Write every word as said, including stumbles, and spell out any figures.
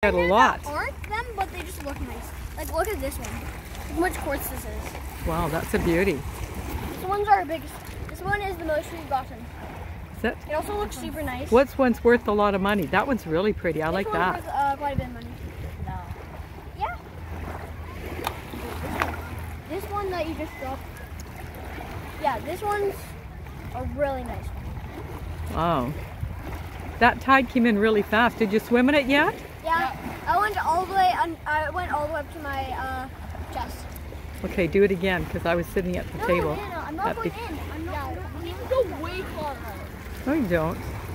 Got a lot. Aren't them, but they just look nice. Like, look at this one. Look how much quartz this is. Wow, that's a beauty. This one's our biggest. This one is the most we've gotten. Is it? It also looks super nice. What's one's worth a lot of money? That one's really pretty. I this like one's that. Worth, uh, quite a bit of money. No. Yeah. This one that you just dropped. Yeah, this one's a really nice one. Wow. That tide came in really fast. Did you swim in it yet? Yeah. I went all the way. Un I went all the way up to my uh, chest. Okay, do it again because I was sitting at the no, table. No, no, I'm not That going be in. I'm not. Yeah, you need to go way farther. No, you don't.